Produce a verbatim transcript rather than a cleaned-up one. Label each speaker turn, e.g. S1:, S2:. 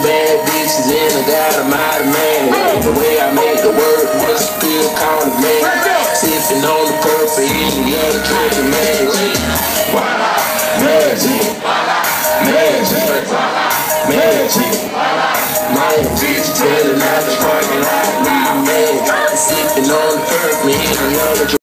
S1: bad bitches and I got them out of man. The way I make the word, what's the feel called a man. Sipping on the purple, eating the other drinking magic. Magic, magic, magic. My bitch telling out the parking lot, we magic. Sipping on the purple, eating the other